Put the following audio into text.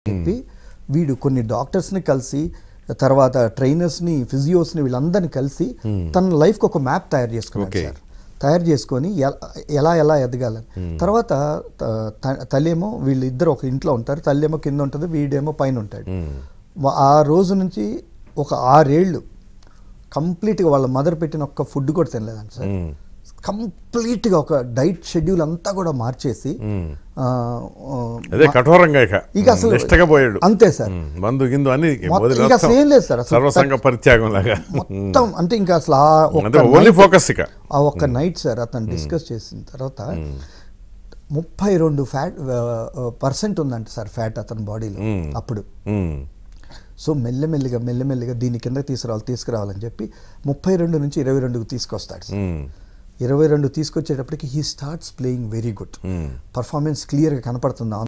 చెప్పి వీడు కొన్ని డాక్టర్స్ని కలిసి తర్వాత ట్రైనర్స్ని ఫిజియోస్ని వీళ్ళందరినీ కలిసి తన లైఫ్కి ఒక మ్యాప్ తయారు చేసుకున్నాడు సార్. తయారు చేసుకొని ఎలా ఎదగాలని. తర్వాత తల్లేమో వీళ్ళిద్దరు ఒక ఇంట్లో ఉంటారు, తల్లేమో కింద ఉంటుంది, వీడేమో పైన ఉంటాడు. ఆ రోజు నుంచి ఒక 6 ఏళ్ళు కంప్లీట్గా వాళ్ళ మదర్ పెట్టిన ఒక్క ఫుడ్ కూడా తినలేదండి సార్. కంప్లీట్గా ఒక డైట్ షెడ్యూల్ అంతా కూడా మార్చేసి కఠోరంగా ఇక అసలు అంతే సార్. ఇక అసలు ఏం లేదు సార్, మొత్తం అంటే ఇంకా అసలు ఆ ఒక్క నైట్ సార్ అతను డిస్కస్ చేసిన తర్వాత 32% ఉందంట సార్ ఫ్యాట్ అతని బాడీలో అప్పుడు. సో మెల్లమెల్లిగా దీని కింద తీసుకురావాలని చెప్పి 32 నుంచి 22కు తీసుకొస్తాడు సార్. 22 తీసుకొచ్చేటప్పటికి he starts playing very good, performance క్లియర్గా కనపడుతుంది.